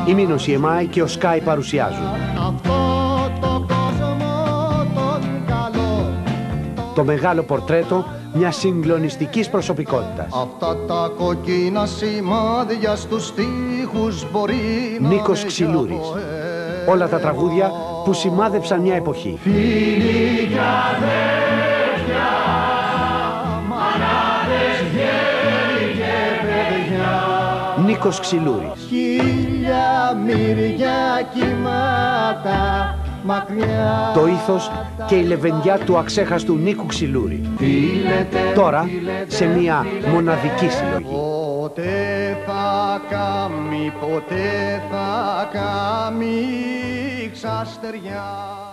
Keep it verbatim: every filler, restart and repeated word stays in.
Η Μίνος, η Εμάη και ο Σκάι παρουσιάζουν το μεγάλο πορτρέτο μιας συγκλονιστικής προσωπικότητας. Αυτά τα κοκκίνα σημάδια στους στίχους μπορεί να Νίκος Ξυλούρης. Όλα τα τραγούδια που σημάδεψαν μια εποχή. Φίλοι κι αδέρφια, μανάδες, γέροι και παιδιά. Νίκος Ξυλούρης. Χίλια μύρια κύματα μακριά. Το ήθος και η λεβενδιά του αξέχαστου Νίκου Ξυλούρη. Τώρα σε μια μοναδική συλλογή. Ποτέ θα κάμει, ποτέ θα κάμει ξαστεριά.